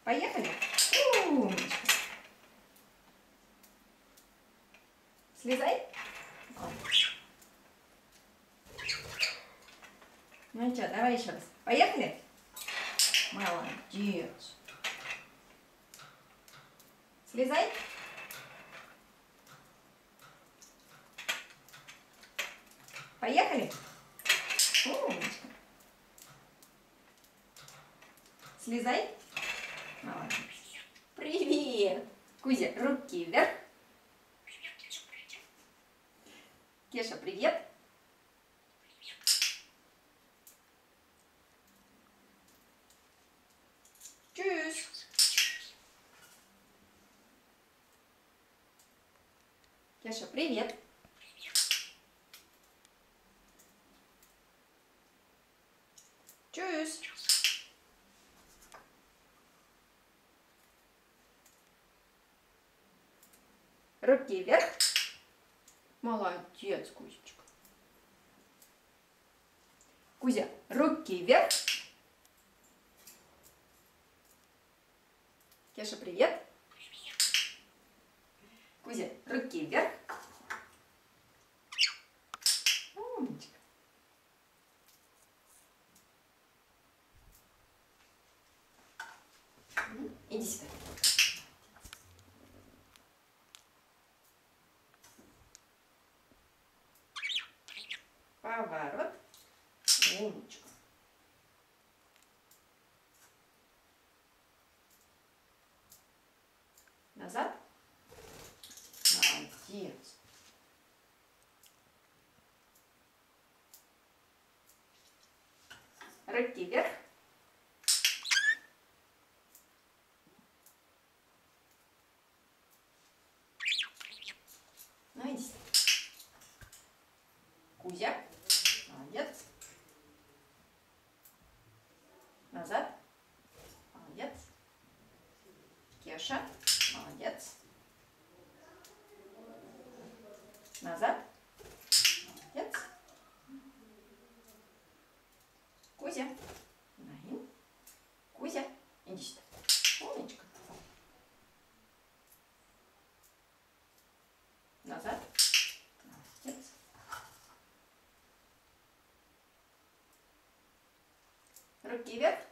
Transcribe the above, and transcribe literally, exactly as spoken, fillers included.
Поехали? Умничка. Слезай. Ну что, давай еще раз. Поехали? Молодец. Слезай. Поехали? Умничка. Слезай. Молодец. Привет. Кузя, руки вверх. Кеша, привет. Tschüss. Кеша, привет. Tschüss. Руки вверх. Молодец, Кузечка. Кузя, руки вверх. Кеша, привет. Кузя, руки вверх. Умничка. Иди сюда. Поворот. Умничка. Назад. Молодец. Руки вверх. Ну иди. Кузя. Молодец. Назад. Молодец. Кеша. Молодец. Назад. Молодец. Кузя. Нагин. Кузя. Иди сюда. Умничка. Назад. Молодец. Руки вверх.